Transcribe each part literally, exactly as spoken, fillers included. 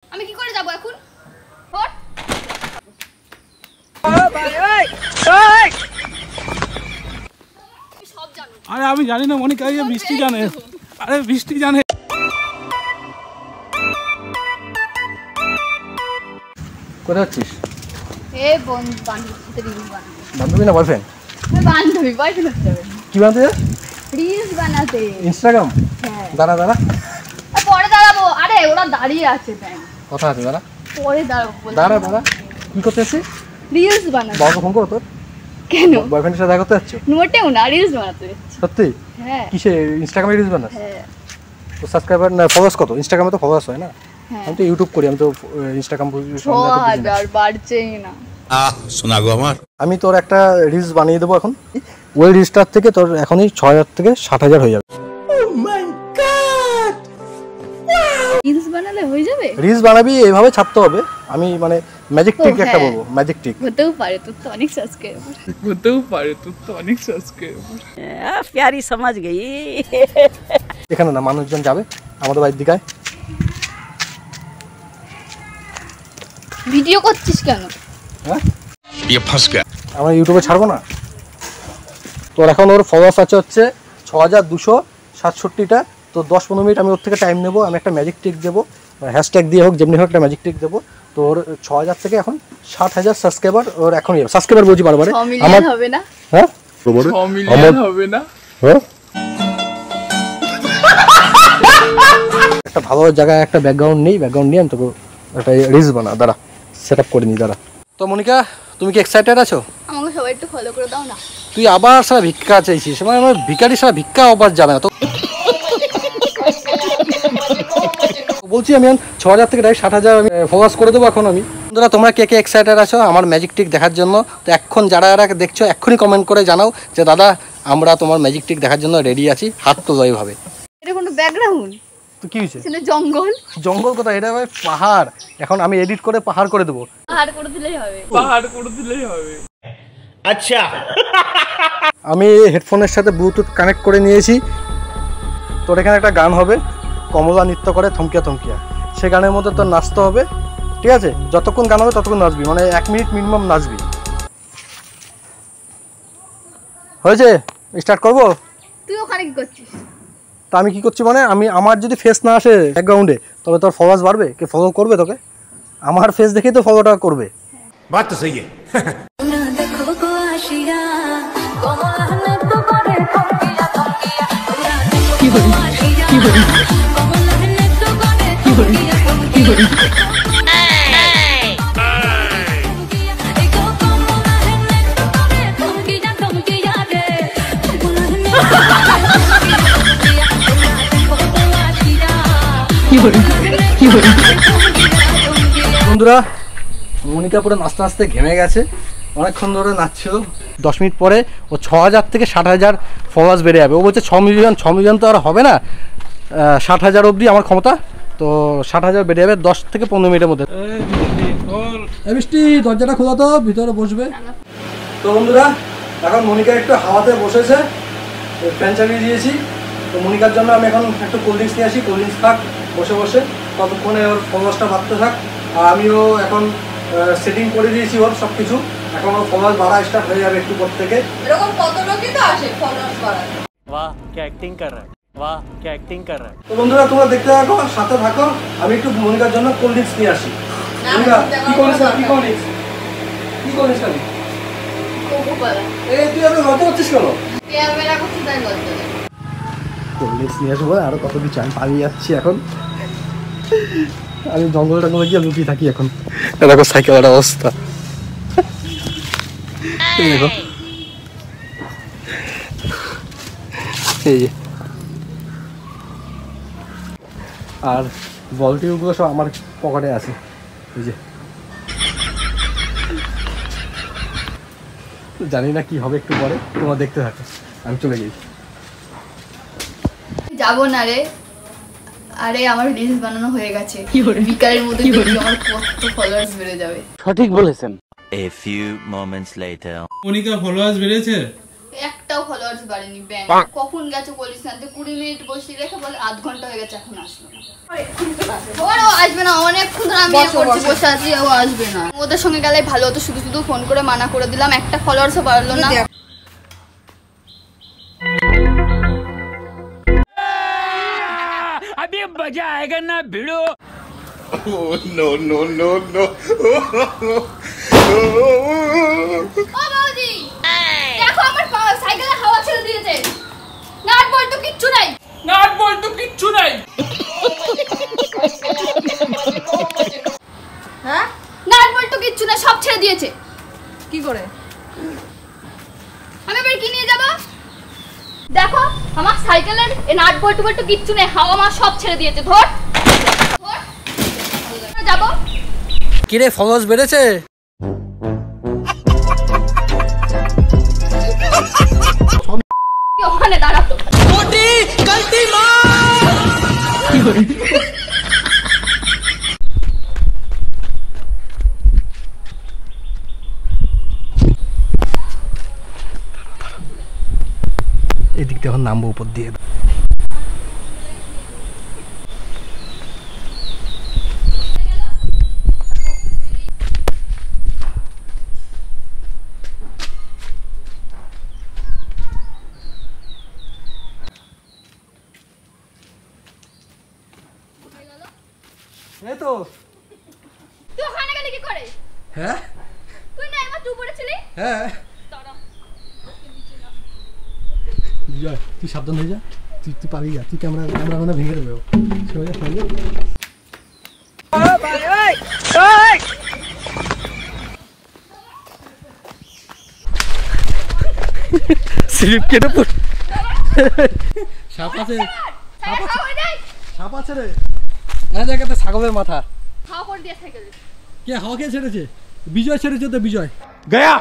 আমি কি করে যাব এখন? হট সব জানো। আরে আমি জানি না মনিকা, এই বৃষ্টি জানে। আরে বৃষ্টি জানে। কোথায় আছিস? এ বন্ধু বান্ধবীর সাথে রিলস বানাতে। বান্ধবী না বয়ফ্রেন্ড? বান্ধবী বয়ফ্রেন্ড হতে হবে। কি বানাতে? রিলস বানাতে। ইনস্টাগ্রাম? হ্যাঁ। দাঁড়া দাঁড়া। পরে দাঁড়াবো। আরে ওরা দাঁড়িয়ে আছে তাই। কথা আছে দাঁড়া। পরে দাঁড়াবো। দাঁড়া দাঁড়া। কি করতে আছিস? রিলস বানাতে। বাবাকে ফোন করো তোর। কেন? বয়ফ্রেন্ডের সাথে দেখা করতে যাচ্ছ? মোটেও না, রিলস বানাতে যাচ্ছি। সত্যি? হ্যাঁ। কিসে ইনস্টাগ্রামে রিলস বানাস? হ্যাঁ। তো সাবস্ক্রাইবার না ফলোয়ার্স কত? ইনস্টাগ্রামে তো ফলোয়ার্স হয় না। আমি তো ইউটিউব করি, আমি তো ইনস্টাগ্রাম হাজার বাড়ছেই না। আহ শোনা গো আমার। আমি তোর একটা রিলস বানিয়ে দেবো এখন। ওই রিলসটার থেকে তোর এখনই ছয় হাজার থেকে ষাট হাজার হয়ে যাবে। রিলস বানালে হয়ে যাবে? রিলস বানাবি এইভাবে ছাড়তে হবে। আমি মানে ম্যাজিক ট্রিক একটা বলবো, ম্যাজিক ট্রিক। হতেও পারে, তোর তো অনেক সাবস্ক্রাইবার। হতেও পারে, তোর তো অনেক সাবস্ক্রাইবার। প্যারি সমাজ গই। এখানে না, মানুষজন যাবে আমাদের বাড়ির দিকে। ভিডিও করছিস কেন? হ্যাঁ ये फंस गया। আমরা ইউটিউবে ছাড়বো না। তোর এখন ওর ফলোয়ার্স আছে হচ্ছে ছ হাজার দুশো সাতষট্টিটা। তো দশ পনেরো মিনিট আমি ওর থেকে টাইম নেবো। আমি একটা ম্যাজিক ট্রিক দেবো, হ্যাশট্যাগ দিয়ে হোক, যেমনি হোক একটা ম্যাজিক ট্রিক দেবো। তো ওর ছ হাজার থেকে এখন ষাট হাজার সাবস্ক্রাইবার ওর এখন সাবস্ক্রাইবার বলছি বারবারে। আমার হবে না? হ্যাঁ ছ মিলিয়ন হবে না? হ্যাঁ একটা ভালো জায়গায় একটা ব্যাকগ্রাউন্ড নেই, ব্যাকগ্রাউন্ড নিয়ে আমি তোকে একটা রিলস বানা। দাঁড়া, সেট আপ করে নি, দাঁড়া। তো মনিকা, তুমি কি এক্সাইটেড আছো? আমাকে সবাই একটু ফলো করে দাও না। তুই আবার সারা ভিক্ষা চাইছিস? মানে আমার ভিখারি সারা ভিক্ষা অপার যাবে না তো। বলছি আমি ছ হাজার থেকে ডাইরেক্ট ষাট হাজার আমি ফলোয়ার্স করে দেবো এখন আমি। বন্ধুরা, তোমরা কে কে এক্সাইটেড আছো আমার ম্যাজিক ট্রিক দেখার জন্য? তো এখন যারা যারা দেখছো এক্ষুনি কমেন্ট করে জানাও যে দাদা আমরা তোমার ম্যাজিক ট্রিক দেখার জন্য রেডি আছি। হাত তোলো এইভাবে। এটা কোনো ব্যাকগ্রাউন্ড? তো কি হয়েছে? এটা জঙ্গল। জঙ্গল কোথায়? এটা ভাই পাহাড়। এখন আমি এডিট করে পাহাড় করে দেবো। পাহাড় করে দিলেই হবে। পাহাড় করে দিলেই হবে। আচ্ছা আমি হেডফোনের সাথে ব্লুটুথ কানেক্ট করে নিয়েছি। তোর এখানে একটা গান হবে, কমলা নৃত্য করে থমকিয়া থমকিয়া। সে গানের মধ্যে তোর নাচতে হবে, ঠিক আছে? যতক্ষণ গান হবে ততক্ষণ নাচবি, মানে এক মিনিট মিনিমাম নাচবি। হয়েছে? স্টার্ট করবো? তুই ওখানে কি করছিস? তা আমি কি করছি মানে, আমি আমার যদি ফেস না আসে ব্যাকগ্রাউন্ডে তবে তোর ফলোয়ার্স বাড়বে? কে ফলো করবে তোকে? আমার ফেস দেখেই তো ফলোটা করবে। बात तो सही है। বন্ধুরা, মনিকা পুরো নাচতে নাচতে ঘেমে গেছে, অনেকক্ষণ ধরে নাচছিল। দশ মিনিট পরে ও ছ হাজার থেকে ষাট হাজার ফলোয়ার্স বেড়ে যাবে। ও বলছে ছ মিলিয়ন ছ মিলিয়ন তো আর হবে না, ষাট হাজার অবধি আমার ক্ষমতা। তো ষাট হাজার বেড়ে যাবে দশ থেকে পনেরো মিনিটের মধ্যে। বৃষ্টি, দরজাটা খোলা তো, ভিতরে বসবে। তো বন্ধুরা, এখন মনিকা একটু হাওয়াতে বসেছে, ফ্যান চালিয়ে দিয়েছি। তো মনিকার জন্য আমি এখন একটু কোল্ড ড্রিঙ্কস নিয়ে আসি। কোল্ড ড্রিঙ্কস থাক বসে বসে, ততক্ষণে ওর ফলোয়ার্সটা বাড়তে থাক। আর আমিও এখন সেটিং করে দিয়েছি ওর সব কিছু। এখন ওর ফলোয়ার্স বাড়া স্টার্ট হয়ে যাবে একটু পর থেকে। এরকম কত লোকই তো আসে ফলোয়ার্স বাড়াতে। वाह क्या एक्टिंग कर रहा है, वाह क्या एक्टिंग कर रहा है। তো বন্ধুরা, তোমরা দেখতে থাকো, সাথে থাকো। আমি একটু মনিকার জন্য কোল্ড ড্রিঙ্কস নিয়ে আসি। মনিকা, কি করিস না? কি করিস? কি করিস না? Coca Cola. এই তুই এত লজ্জা করছিস কেন? ক্যামেরা করছিস তাই লজ্জা লাগে। কোল্ড ড্রিঙ্কস নিয়ে আসবো, আরো কত কিছু। আমি পালিয়ে যাচ্ছি এখন। আমি জঙ্গল টঙ্গলে গিয়ে লুকিয়ে থাকি এখন। দেখো সাইকেলের অবস্থা, দেখো। এই আর বল টিউবগুলো সব আমার পকেটে আছে। এই যে জানি না কি হবে একটু পরে, তোমরা দেখতে থাকো। আমি চলে গেছি। যাবো না রে। আরে আমার রিলস বানানো হয়ে গেছে। বিকালের মধ্যে দেখি আমার কত ফলোয়ার্স বেড়ে যাবে। সঠিক বলেছেন। A few moments later. Monika followers বেড়েছে? একটাও ফলোয়ার্স বাড়েনি ব্যাং। কখন গেছে বলিস না, কুড়ি মিনিট বসে রেখে বলে আধ ঘন্টা হয়ে গেছে এখন আসলো না। ওরা আসবে না, অনেকক্ষণ ধরে আমি করছি বসে আছি, ও আসবে না। ওদের সঙ্গে গেলে ভালো হতো, শুধু শুধু ফোন করে মানা করে দিলাম, একটা ফলোয়ার্সও বাড়লো না। अभी मजा आएगा ना भिड़ो। नो नो नो नो ও বৌদি, দেখো আমার সাইকেলে হাওয়া ছেড়ে দিয়েছে, নাট বল্টু কিচ্ছু নাই, নাট বল্টু কিচ্ছু নাই। হ্যাঁ নাট বল্টু কিচ্ছু না, সব ছেড়ে দিয়েছে। কি করে? আমি এবার কি নিয়ে যাব? দেখো আমার সাইকেলের এ নাট বল্টু বল্টু কিচ্ছু নেই, হাওয়া মা সব ছেড়ে দিয়েছে। ধর ধর যাব। কি রে, ফলোয়ার্স বেড়েছে? ওখানে দাঁড়া। এদিক দিয়ে এখন নামবো উপর দিয়ে। এই তো। তুই ওখানে গেলি কি করে? হ্যাঁ তুই না এবার তুই পড়েছিলি? হ্যাঁ দাঁড়া। বিজয় তুই সাবধান হয়ে যা, তুই তুই পালিয়ে যা, তুই ক্যামেরা ক্যামেরা মানে ভেঙে দেবে। সরে যা সরে যা। স্লিপ কেটে পড়। সাপ আছে, সাপ আছে, সাপ আছে রে। এই জায়গাতে ছাগলের মাথা। হাওয়া করে দিয়ে সাইকেলে। কে হাওয়া কে ছেড়েছে? বিজয় ছেড়েছে তো, বিজয় गया।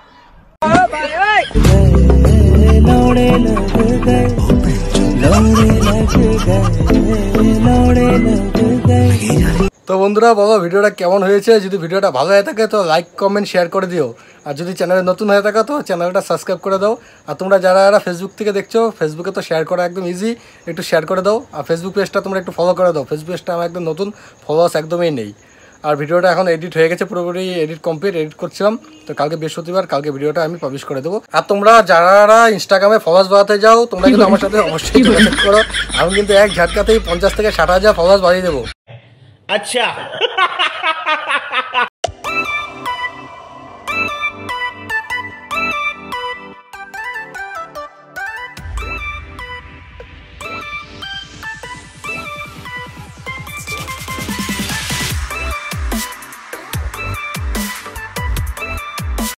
তো বন্ধুরা বাবা, ভিডিওটা কেমন হয়েছে? যদি ভিডিওটা ভালো হয়ে থাকে তো লাইক কমেন্ট শেয়ার করে দিও, আর যদি চ্যানেলে নতুন হয়ে থাকে তো চ্যানেলটা সাবস্ক্রাইব করে দাও। আর তোমরা যারা যারা ফেসবুক থেকে দেখছো, ফেসবুকে তো শেয়ার করা একদম ইজি, একটু শেয়ার করে দাও। আর ফেসবুক পেজটা তোমরা একটু ফলো করে দাও, ফেসবুক পেজটা আমার একদম নতুন, ফলোয়ার্স একদমই নেই। আর ভিডিওটা এখন এডিট হয়ে গেছে, পুরোপুরি এডিট কমপ্লিট, এডিট করছিলাম। তো কালকে বৃহস্পতিবার, কালকে ভিডিওটা আমি পাবলিশ করে দেবো। আর তোমরা যারা ইনস্টাগ্রামে ফলোয়ার্স বাড়াতে যাও, তোমরা কিন্তু আমার সাথে অবশ্যই যোগাযোগ করো। আমি কিন্তু এক ঝাটকাতেই পঞ্চাশ থেকে ষাট হাজার ফলোয়ার্স বাড়িয়ে দেবো। अच्छा